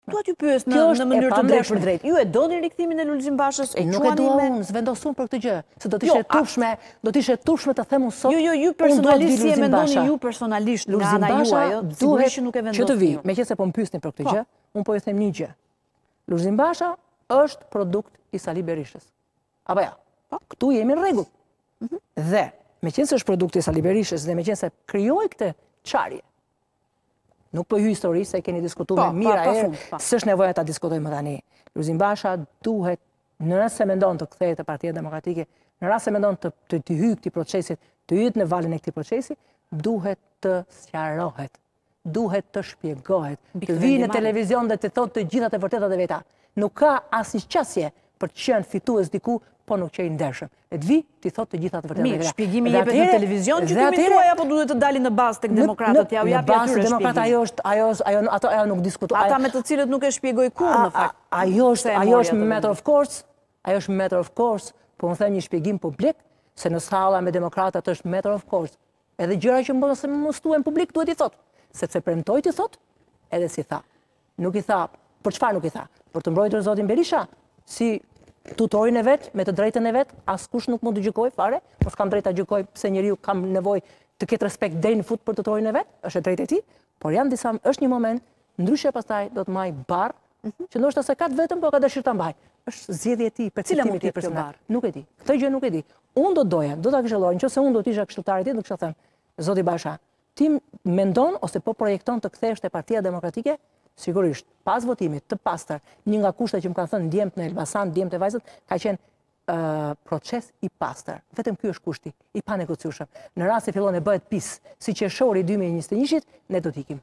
Do t'ju pyes në mënyrë të drejtë për drejtë. Ju e doni rikthimin e Lulzim Bashës? Nuk e dua unë, s'vendosun për këtë gjë. Se do t'ishe turpshme të themu sot. Ju personalisht si e mendoni ju personalisht nga ana juaj, sigurisht që nuk e vendosin. Që të vi, meqense po më pyesni për këtë gjë, unë po ju them një gjë. Lulzim Basha është produkt i Sali Berishës. Apo ja? Këtu jemi në rregull. Dhe meqense është produkt i Sali Berishës dhe meqense krijoi këtë çarje. Nuk po hy histori se keni diskutuar me mira herë, s'është nevojë ta diskutojmë tani. Lulzim Basha duhet, në rast se mendon të kthehet te Partia Demokratike, në rast se mendon të hyjë këtij procesi, të hyjë në valën e këtij procesi, duhet të sqarohet, duhet të shpjegohet, të vijë në televizion dhe të thotë të gjitha të vërtetat e veta. Nuk ka asnjë qasje për të qenë fitues diku, po nuk që i ndershëm. E të vi, ti thot të gjitha të vërtetat e veta. Mirë, shpjegimi jepet në televizion që ti tuaj apo duhet të dalin në bazë tek demokratët? Ja u japi atyre shpjegim. Ajo nuk diskutohet. Ata me të cilët nuk e shpjegoi kurrë në fakt. Ajo është matter of course, ajo është matter of course, po më them një shpjegim publik se në salla me demokratat është matter of course. Edhe gjëra që mos thuhen publik duhet i thot, sepse premtoi ti thot, edhe si tha. Nuk i tha, për çfarë nuk i tha? Për të mbrojtur zotin Berisha, si tutorin e vet, me të drejtën e vet, askush nuk mund të gjykoj fare, mos kam drejt ta gjykoj pse njeriu kam nevojë të ketë respekt deri në fut për tutorin e vet, është e drejtë e tij, por është një moment, ndryshe pastaj do të marr barr, që ndoshta se ka vetëm, po ka dëshirë ta mbaj. Është zgjedhja e tij, perceptimi i tij personal. Nuk e di. Këtë gjë nuk e di. Unë do ta këshilloj, nëse unë do të isha këshilltari i tij, do kisha thënë, zoti Basha, ti mendon ose po projekton të kthehesh te Partia Demokratike? Sigurisht, pas votimit të pastër, një nga kushtet që më kanë thënë djemt në Elbasan, djemt e vajzët, ka qenë proces i pastër. Vetëm ky është kushti, i panegociueshëm. Në rast se fillon e bëhet pis, si qershori 2021-shit, ne do t'ikim.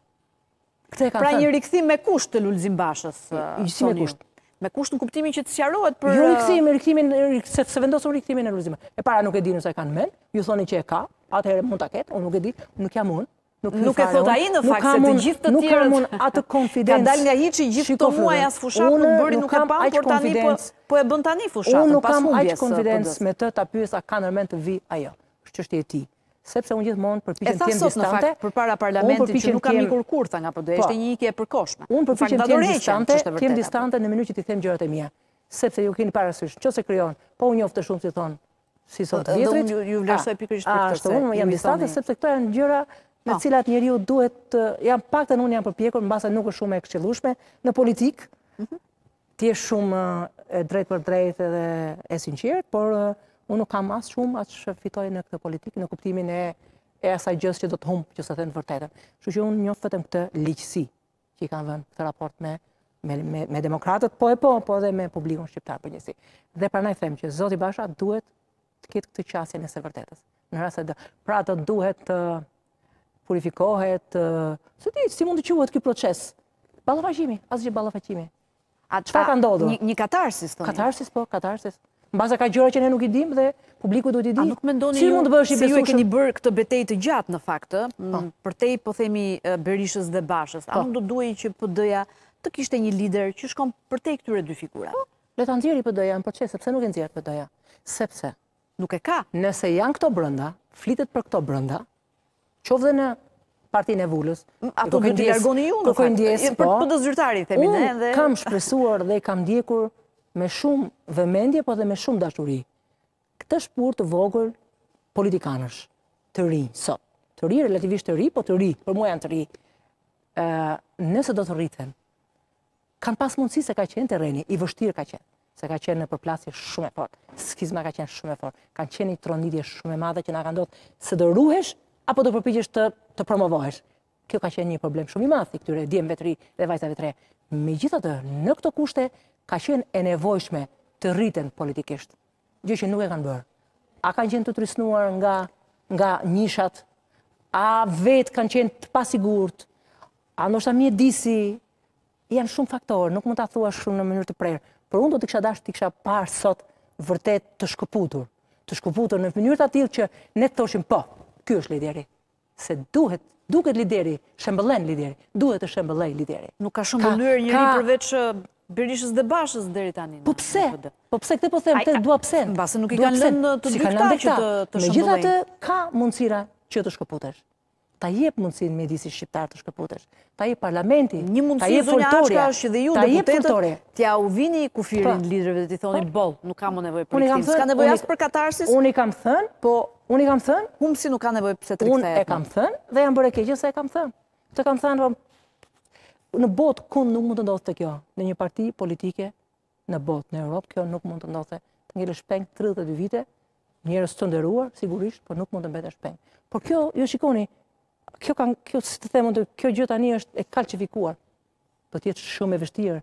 Pra një rikthim me kusht të Lulzim Bashës. Si me kusht? Me kusht në kuptimin që të sqarohet për... Jo rikthimin, se vendosëm riktimin e Lulzimit. E para nuk e di nëse e kanë mend, ju thoni që e ka, atëherë mund ta ketë, unë nuk e di, nuk jam unë. Nuk e thot ai në fakt se të gjithë të tjerët nuk kam atë konfidencë. Ka dal nga hiçi gjithë këto muaj as fushat nuk bëri, nuk e pa, por tani po e bën tani fushatën pas humbjes. Unë nuk kam aq konfidencë me të ta pyes a ka ndërmend të vi ajo. Është çështje e tij. Sepse unë gjithmonë përpiqem të jem distante. Në fakt përpara parlamentit që nuk kam ikur kurrë nga PD, ishte një ikje e përkohshme. Unë përpiqem të jem distante në mënyrë që t'i them gjërat e mia. Sepse ju keni parasysh, nëse krijon, po u njoftë shumë si thon, si sot vjetrit. Ju vlerësoj pikërisht për këtë. Unë jam distante sepse këto janë gjëra në cilat njeriu duhet, jam paktën unë jam përpjekur, mbase nuk është shumë e këshillueshme në politik, ti je shumë e drejtë për drejtë dhe e sinqert, por unë nuk kam as shumë as fitoj në këtë politikë, në kuptimin e asaj gjës që do të humb, që sa them të vërtetën. Kështu që unë njoh vetëm këtë ligjësi që i kanë vënë këtë raport me demokratët, po edhe me publikun shqiptar përgjithësi. Dhe prandaj them që zoti Basha duhet të ketë këtë qasjen e së vërtetës. Në rast se pra do duhet purifikohet, se ti, si mund të quhet ky proces? Ballafaqimi, asgjë ballafaqimi. Çfarë ka ndodhur? Një katarsis, thoni. Katarsis, po, katarsis. Mbase ka gjëra që ne nuk i dimë dhe publiku duhet i di. A nuk mendoni se ju e keni bërë këtë betejë të gjatë në fakt, përtej po themi Berishës dhe Bashës. A nuk do duhej që PD-ja të kishte një lider që shkon përtej këtyre dy figurave? Le ta nxjerrë PD-ja në proces, sepse nuk e nxjerr PD-ja. Sepse nuk e ka. Nëse janë këto brenda, flitet për këto brenda, qoftë në Partinë e Vulës. Ato do t'i largoni ju në fakt. Për të zyrtari, themi ne. Unë kam shpresuar dhe kam ndjekur me shumë vëmendje, po dhe me shumë dashuri. Këtë shpurt të vogël politikanësh, të ri sot. Të ri, relativisht të ri, po të ri, për mua janë të ri. Nëse do të rriten, kanë pas mundësi se ka qenë terreni, i vështirë ka qenë. Se ka qenë në përplasje shumë e fortë. Skizma ka qenë shumë e fortë. Kanë qenë një tronitje shumë e madhe që na ka ndodhur se do ruhesh apo do përpiqesh të promovohesh. Kjo ka qenë një problem shumë i madh i këtyre djemve të ri dhe vajzave të re. Megjithatë, në këto kushte ka qenë e nevojshme të rriten politikisht, gjë që nuk e kanë bërë. A kanë qenë të trysnuar nga nishat, a vetë kanë qenë të pasigurt, a ndoshta mjedisi, janë shumë faktorë, nuk mund ta thuash shumë në mënyrë të prerë. Por unë do të kisha dashur të kisha parë sot vërtet të shkëputur në mënyrë të tillë që ne të thoshim po, ky është lideri. Se duket lideri, shembëllen lideri, duhet të shembëllej lideri. Nuk ka shembëlyer njëri përveç Berishës dhe Bashës deri tani. Po pse? Po pse këtë po them, këtë dua pse? Mbase nuk i kanë lënë të dy këta që të shembëllejnë. Megjithatë ka mundësira që të shkëputesh. ta jep mundësin mjedisit shqiptar të shkëputesh, ta jep parlamenti, një mundësi zonja Ashka është që dhe ju deputetët t'ja u vini kufirin liderëve dhe t'i thoni bol, nuk ka më nevojë për rikthim. S'ka nevojë as për katarsis? Unë i kam thënë, humsi nuk ka nevojë pse të rikthehet. Unë e kam thënë dhe jam bërë e keqe se e kam thënë. Të kam thënë në botë kund nuk mund të ndodhte kjo. Në një parti politike në botë, në Europë, kjo nuk mund të ndodhte. Të ngelesh shpeng 32 vite, njerëz të nderuar, sigurisht, por nuk mund të mbetesh shpeng. Por kjo, ju shikoni, si të them, kjo gjë tani është e kalcifikuar. Do të jetë shumë e vështirë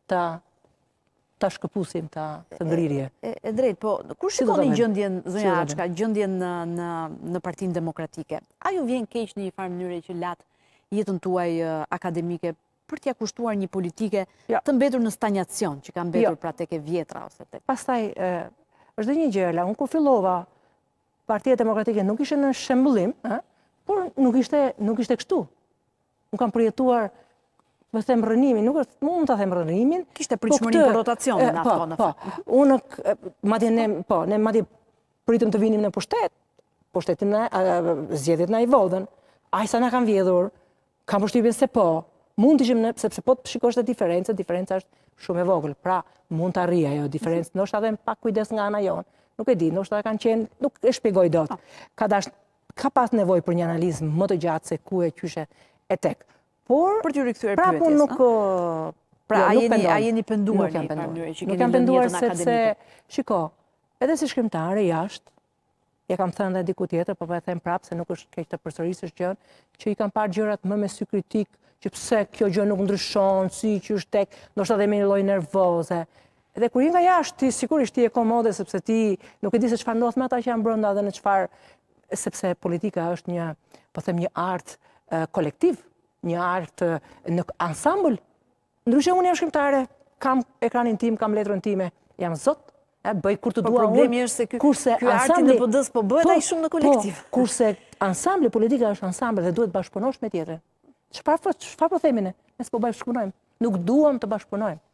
ta shkëpusim, të ngrirje. E drejt, po, kur shikoni gjendjen, zonja Açka, gjendjen në Partinë Demokratike, a ju vjen keq në një farë mënyrë që lat jetën tuaj akademike për t'ja kushtuar një politike të mbetur në stagnacion, që ka mbetur pra tek e vjetra ose tek. Pastaj, është dhe një gjë, unë kur fillova, Partia Demokratike nuk ishte në shembullim, por nuk ishte kështu. Unë kam përjetuar, më them rënimin, nuk mund të them rënimin. Kishte pritshmëri për rotacion në ato në fakt. Unë, ne madje pritëm të vinim në pushtetin zgjedhjet na i vodhën, ajsa na kanë vjedhur, kam përshtypjen se po, mund të ishim sepse po të shikosh të diferenca është shumë e vogël, pra mund të arrijë ajo diferencë, ndoshta edhe pak kujdes nga ana jonë, nuk e di, ndoshta kanë qenë, nuk e shpjegoj dot. Ka pas nevojë për një analizë më të gjatë se ku e qyshe e tek. Por për t'ju rikthyer pyetjes. Prapë nuk a jeni penduar në mënyrë që keni lënë jetën akademike? Shiko, edhe si shkrimtare jashtë, ja kam thënë dhe diku tjetër, po e them prapë se nuk është keq të përsërisësh gjën, që i kam parë gjërat më me sy kritik, që pse kjo gjë nuk ndryshon, si që është tek, ndoshta dhe me një lloj nervoze. Dhe kur i nga jashtë, ti sigurisht ti e komode sepse ti nuk e di se çfarë ndodh me ata që janë brenda dhe në çfarë, sepse politika është një, po them, një art kolektiv, një art në ansambël. Ndryshe unë jam shkrimtare, kam ekranin tim, kam letrën time, jam zot, bëj kur të dua unë. Problemi është se ky arti në PD-s po bëhet ai shumë në kolektiv. Kurse ansambli politika është ansambël dhe duhet bashkëpunosh me tjetrën. Çfarë po themi ne? Ne s'po bashkëpunojmë. Nuk duam të bashkëpunojmë.